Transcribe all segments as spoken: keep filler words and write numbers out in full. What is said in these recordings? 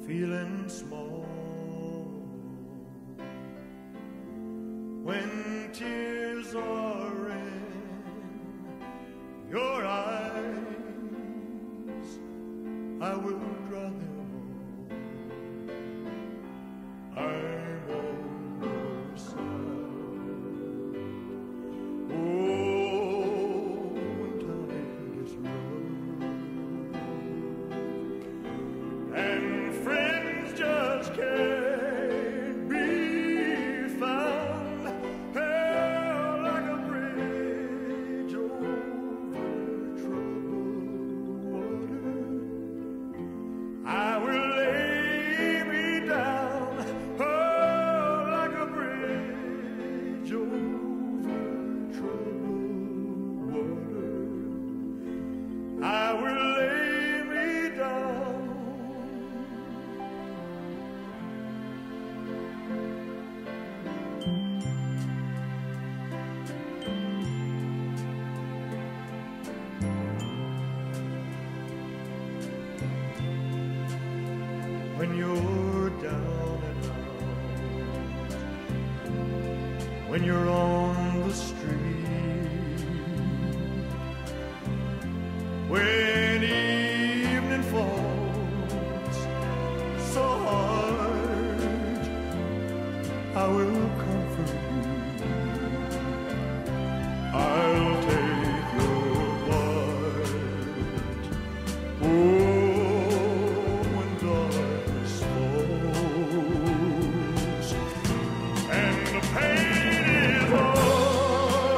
feeling small when tears are in your eyes. I will dry them all. I'm on your side. Oh, when time gets rough and friends just can't be found, held like a bridge over troubled water, I will lay me down, oh, like a bridge over troubled water. I will lay me down. When you're down and out, when you're on the street, when evening falls so hard, I will comfort you. I'll take your part. Oh, pain is all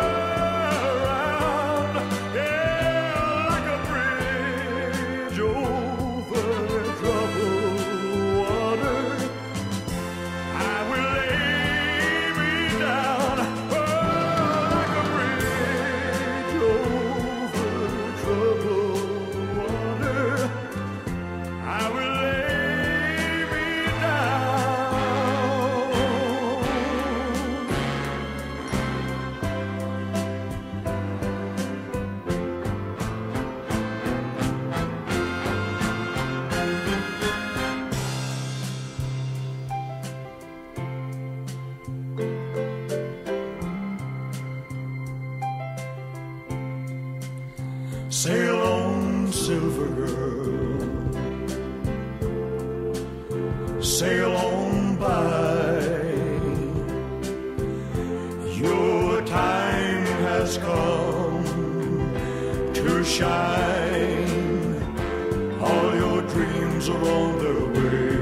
around, yeah, like a bridge over troubled water. I will lay me down, oh, like a bridge over troubled water. I will lay me down. Sail on, silver girl, sail on by. Your time has come to shine. All your dreams are on their way.